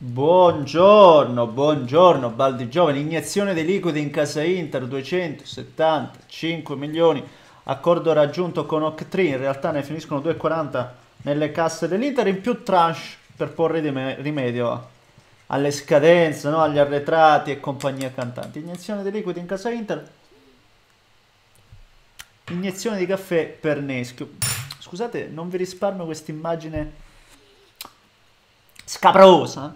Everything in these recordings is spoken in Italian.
Buongiorno, buongiorno, Baldi Giovani, iniezione di liquidi in casa Inter, 275 milioni, accordo raggiunto con Octree, in realtà ne finiscono 2,40 nelle casse dell'Inter, in più tranche per porre rimedio alle scadenze, no? Agli arretrati e compagnia cantante. Iniezione di liquidi in casa Inter, iniezione di caffè per Neschio. Scusate, non vi risparmio questa immagine scabrosa.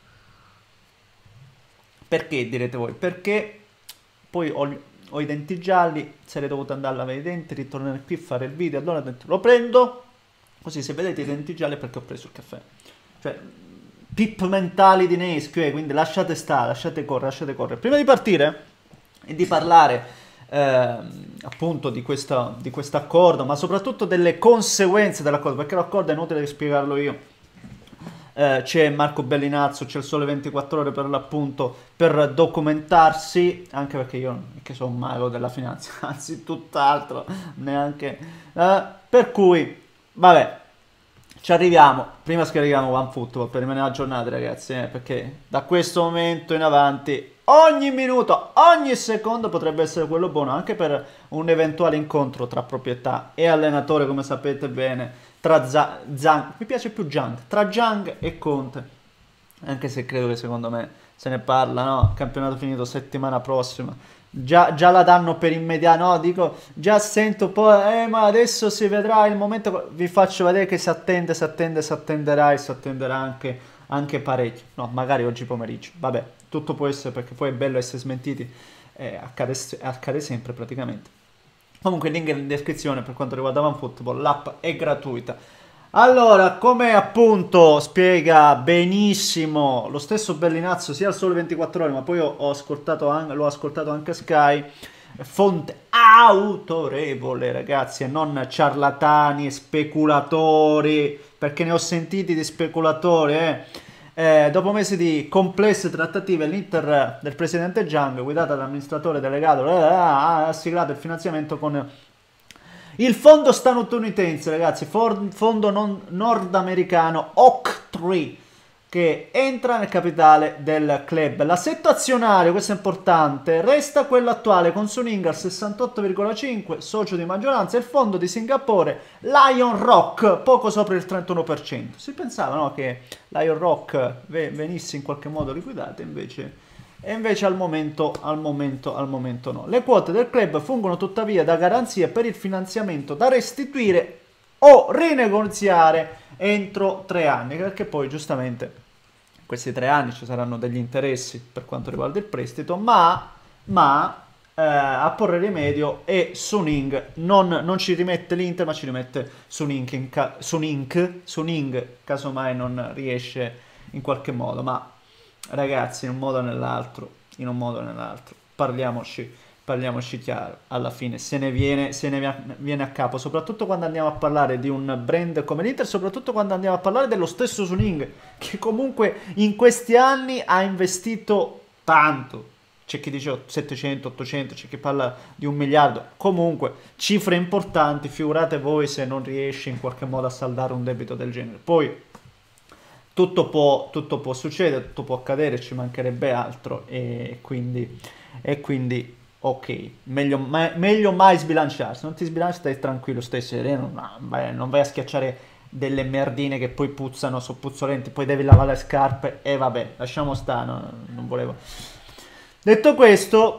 Perché direte voi? Perché poi ho i denti gialli, sarei dovuto andare a lavare i denti, ritornare qui a fare il video, allora lo prendo, così se vedete i denti gialli è perché ho preso il caffè. Cioè, pip mentali di Neschio, quindi lasciate stare, lasciate correre, lasciate correre. Prima di partire e di parlare appunto di questo accordo, ma soprattutto delle conseguenze dell'accordo, perché l'accordo è inutile spiegarlo io. C'è Marco Bellinazzo, c'è il Sole 24 Ore per l'appunto per documentarsi, anche perché io non è che sono un mago della finanza, anzi tutt'altro, neanche per cui vabbè, ci arriviamo. Prima scarichiamo OneFootball per rimanere aggiornati, ragazzi, perché da questo momento in avanti ogni minuto, ogni secondo potrebbe essere quello buono, anche per un eventuale incontro tra proprietà e allenatore, come sapete bene, tra Zhang, mi piace più Zhang, tra Zhang e Conte, anche se credo che secondo me se ne parla, no? Campionato finito settimana prossima, già la danno per immediato, no? Dico, già sento poi, ma adesso si vedrà il momento, vi faccio vedere che si attenderà e si attenderà anche parecchio, no, magari oggi pomeriggio, vabbè, tutto può essere perché poi è bello essere smentiti, accade sempre praticamente. Comunque il link è in descrizione per quanto riguarda OneFootball, l'app è gratuita. Allora, come appunto spiega benissimo lo stesso Bellinazzo sia al Sole 24 Ore, ma poi l'ho ascoltato anche a Sky, fonte autorevole ragazzi, e non ciarlatani e speculatori, perché ne ho sentiti di speculatori, dopo mesi di complesse trattative, l'Inter del presidente Zhang, guidata dall'amministratore delegato, ha siglato il finanziamento con il fondo statunitense, ragazzi, fondo nordamericano Octree, che entra nel capitale del club. L'assetto azionario, questo è importante, resta quello attuale con Suning al 68,5%, socio di maggioranza, e il fondo di Singapore Lion Rock poco sopra il 31%. Si pensava, no, che Lion Rock venisse in qualche modo liquidato, invece al momento no. Le quote del club fungono tuttavia da garanzia per il finanziamento da restituire o rinegoziare entro 3 anni, perché poi giustamente questi 3 anni ci saranno degli interessi per quanto riguarda il prestito, ma a porre rimedio è Suning, non ci rimette l'Inter, ma ci rimette Suning, casomai non riesce in qualche modo, ma ragazzi, in un modo o nell'altro, parliamoci chiaro, alla fine se ne viene a capo, soprattutto quando andiamo a parlare di un brand come l'Inter, soprattutto quando andiamo a parlare dello stesso Suning, che comunque in questi anni ha investito tanto. C'è chi dice 700, 800, c'è chi parla di 1 miliardo, comunque cifre importanti, figurate voi se non riesce in qualche modo a saldare un debito del genere. Poi tutto può succedere, tutto può accadere, ci mancherebbe altro, e quindi ok, meglio mai sbilanciarsi. Non ti sbilanci, stai tranquillo, stai sereno, non vai a schiacciare delle merdine che poi puzzano, sono puzzolenti, poi devi lavare le scarpe e vabbè, lasciamo stare, non volevo. Detto questo,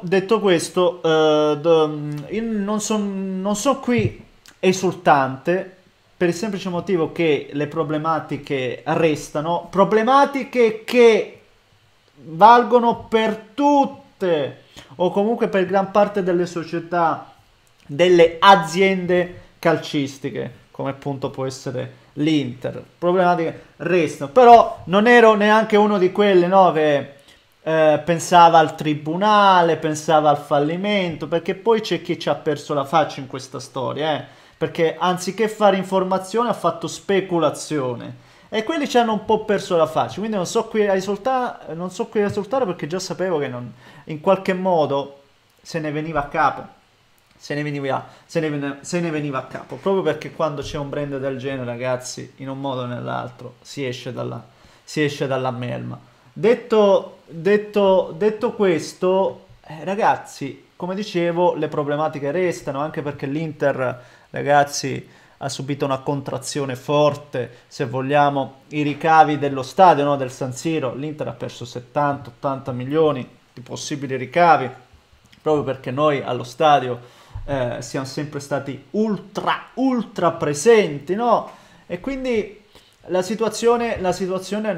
io non sono qui esultante, per il semplice motivo che le problematiche restano, problematiche che valgono per tutte o comunque per gran parte delle società, delle aziende calcistiche, come appunto può essere l'Inter. Problematiche restano, però non ero neanche uno di quelli, no, che pensava al tribunale, pensava al fallimento, perché poi c'è chi ci ha perso la faccia in questa storia, perché anziché fare informazione ha fatto speculazione e quelli ci hanno un po' perso la faccia, quindi non so qui a risultare perché già sapevo che in qualche modo se ne veniva a capo, se ne veniva a capo, proprio perché quando c'è un brand del genere, ragazzi, in un modo o nell'altro si esce dalla melma. detto questo, ragazzi, come dicevo, le problematiche restano, anche perché l'Inter, ragazzi, ha subito una contrazione forte, se vogliamo, i ricavi dello stadio, no, del San Siro, l'Inter ha perso 70-80 milioni di possibili ricavi, proprio perché noi allo stadio siamo sempre stati ultra presenti, no? E quindi la situazione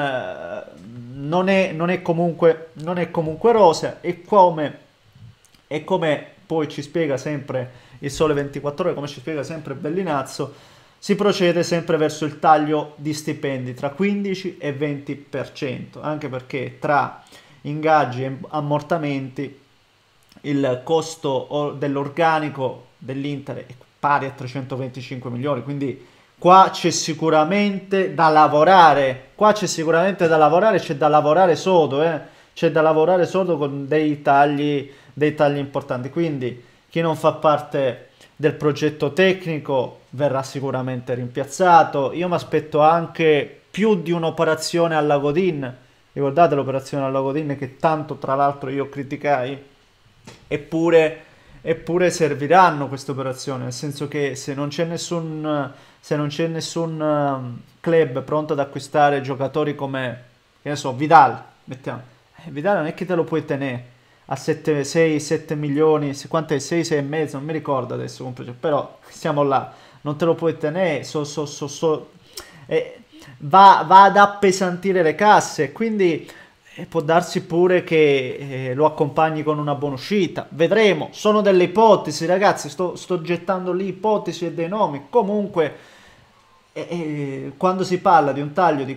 non è comunque rosea, e come poi ci spiega sempre il Sole 24 Ore, come ci spiega sempre Bellinazzo, si procede sempre verso il taglio di stipendi tra 15 e 20%, anche perché tra ingaggi e ammortamenti il costo dell'organico dell'Inter è pari a 325 milioni, quindi qua c'è sicuramente da lavorare, c'è da lavorare sodo, c'è da lavorare sodo con dei tagli importanti, quindi chi non fa parte del progetto tecnico verrà sicuramente rimpiazzato. Io mi aspetto anche più di un'operazione alla Godin, ricordate l'operazione alla Godin che tanto tra l'altro io criticai? Eppure serviranno queste operazioni, nel senso che se non c'è nessun club pronto ad acquistare giocatori come, che ne so, Vidal, mettiamo. Vidal non è che te lo puoi tenere a 6-7 milioni, quanto è? 6 e mezzo, non mi ricordo adesso, però siamo là, non te lo puoi tenere, va ad appesantire le casse, quindi può darsi pure che lo accompagni con una buona uscita, vedremo, sono delle ipotesi ragazzi, sto gettando lì ipotesi e dei nomi, comunque quando si parla di un taglio di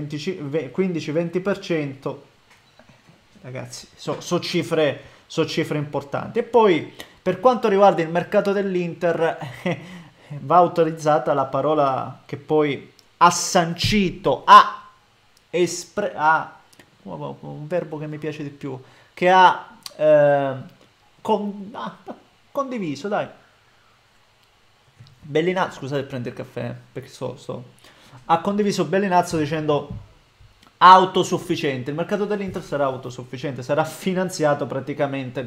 15-20%, ragazzi, so cifre importanti. E poi per quanto riguarda il mercato dell'Inter, va autorizzata la parola che poi ha sancito, un verbo che mi piace di più, che ha condiviso, dai. Bellinazzo, scusate, prendo il caffè, perché ha condiviso Bellinazzo dicendo autosufficiente. Il mercato dell'Inter sarà autosufficiente, sarà finanziato praticamente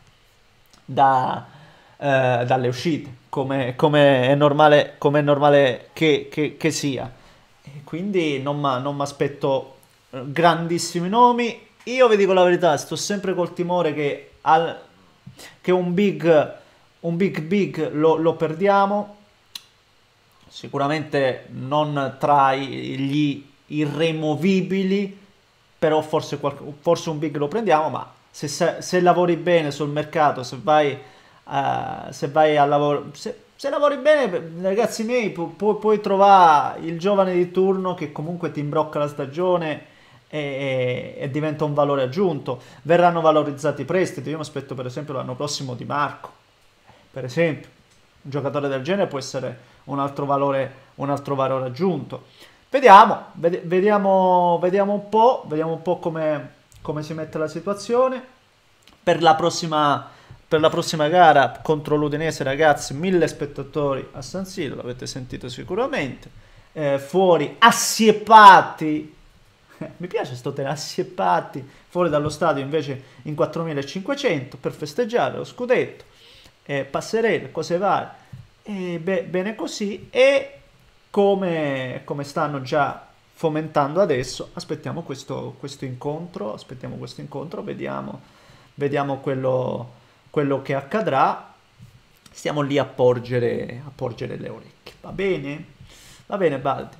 dalle uscite, come è normale che sia. E quindi non mi aspetto grandissimi nomi. Io vi dico la verità, sto sempre col timore che un big lo perdiamo. Sicuramente non tra gli irremovibili, però forse un big lo prendiamo, ma se lavori bene sul mercato, se vai a lavoro, se lavori bene, ragazzi miei, puoi trovare il giovane di turno che comunque ti imbrocca la stagione e diventa un valore aggiunto. Verranno valorizzati i prestiti. Io mi aspetto per esempio l'anno prossimo Di Marco, per esempio. Un giocatore del genere può essere un altro valore aggiunto. Vediamo un po' come si mette la situazione. Per la prossima gara contro l'Udinese, ragazzi, 1000 spettatori a San Siro, l'avete sentito sicuramente. Fuori, assiepati. Mi piace sto tema, assiepati. Fuori dallo stadio invece in 4500 per festeggiare lo scudetto. Passerelle, cose varie. Bene così. E come stanno già fomentando adesso, aspettiamo questo incontro, vediamo quello che accadrà, stiamo lì a porgere le orecchie, va bene? Va bene Baldi.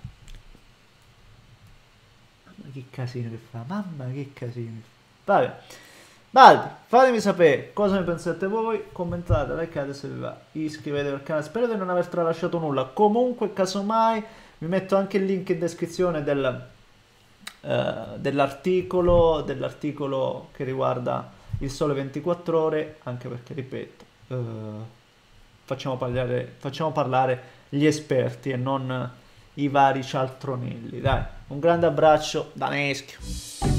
Mamma che casino che fa, mamma che casino. Vabbè. Baldi, fatemi sapere cosa ne pensate voi, commentate, likate se vi va, iscrivetevi al canale, spero di non aver tralasciato nulla, comunque casomai vi metto anche il link in descrizione dell'articolo che riguarda il Sole 24 Ore, anche perché ripeto, facciamo parlare gli esperti e non i vari cialtronelli, dai, un grande abbraccio da Neschio.